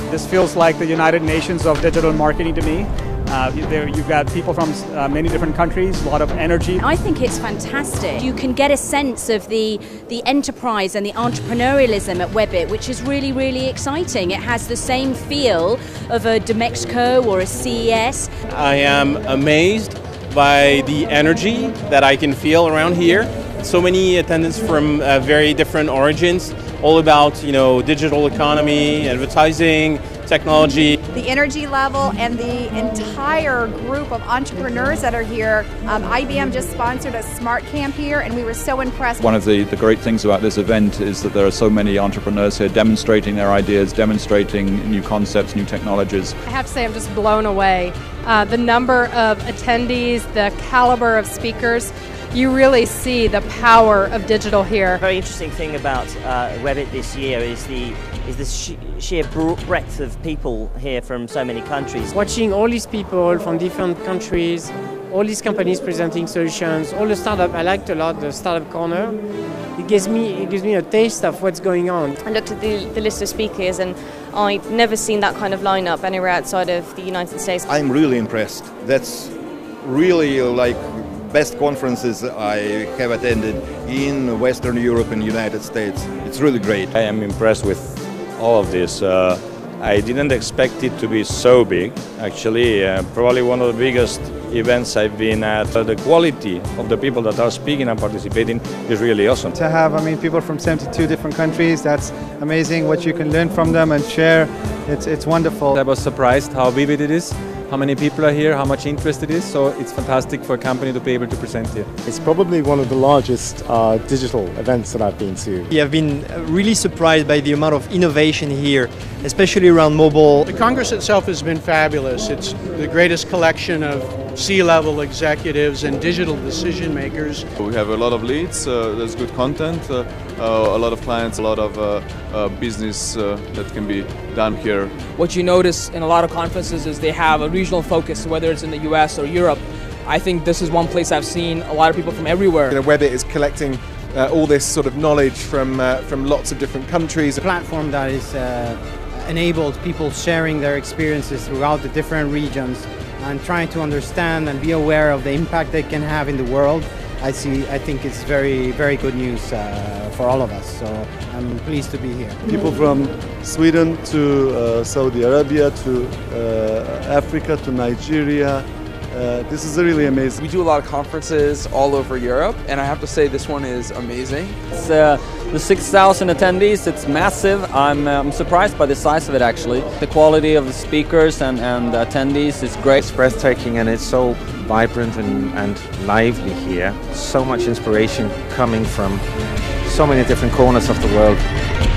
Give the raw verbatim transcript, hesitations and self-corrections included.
This feels like the United Nations of digital marketing to me. Uh, there, you've got people from uh, many different countries, a lot of energy. I think it's fantastic. You can get a sense of the, the enterprise and the entrepreneurialism at Webbit, which is really, really exciting. It has the same feel of a Demexco or a C E S. I am amazed by the energy that I can feel around here. So many attendants from uh, very different origins, all about, you know, digital economy, advertising, technology. The energy level and the entire group of entrepreneurs that are here. Um, I B M just sponsored a Smart Camp here, and we were so impressed. One of the, the great things about this event is that there are so many entrepreneurs here demonstrating their ideas, demonstrating new concepts, new technologies. I have to say I'm just blown away. Uh, the number of attendees, the caliber of speakers. You really see the power of digital here. A very interesting thing about uh, Webbit this year is the is the sh sheer breadth of people here from so many countries. Watching all these people from different countries, all these companies presenting solutions, all the startup, I liked a lot the startup corner. It gives me it gives me a taste of what's going on. I looked at the, the list of speakers and I'd never seen that kind of lineup anywhere outside of the United States. I'm really impressed. That's really like best conferences I have attended in Western Europe and United States. It's really great. I am impressed with all of this. Uh, I didn't expect it to be so big. Actually, uh, probably one of the biggest events I've been at. Uh, the quality of the people that are speaking and participating is really awesome. To have, I mean, people from seventy-two different countries, that's amazing what you can learn from them and share. It's, it's wonderful. I was surprised how vivid it is, how many people are here, how much interest it is, so it's fantastic for a company to be able to present here. It's probably one of the largest uh, digital events that I've been to. Yeah, I've been really surprised by the amount of innovation here, especially around mobile. The Congress itself has been fabulous. It's the greatest collection of C-level executives and digital decision makers. We have a lot of leads, uh, there's good content, uh, uh, a lot of clients, a lot of uh, uh, business uh, that can be done here. What you notice in a lot of conferences is they have a regional focus, whether it's in the U S or Europe. I think this is one place I've seen a lot of people from everywhere. You know, Webbit is collecting uh, all this sort of knowledge from, uh, from lots of different countries. A platform that is uh, enabled people sharing their experiences throughout the different regions and trying to understand and be aware of the impact they can have in the world. I see. I think it's very, very good news uh, for all of us. So I'm pleased to be here. People from Sweden to uh, Saudi Arabia to uh, Africa to Nigeria. Uh, this is really amazing. We do a lot of conferences all over Europe, and I have to say this one is amazing. It's uh, the six thousand attendees. It's massive. I'm, uh, I'm surprised by the size of it, actually. The quality of the speakers and, and the attendees is great. It's breathtaking, and it's so vibrant and, and lively here. So much inspiration coming from so many different corners of the world.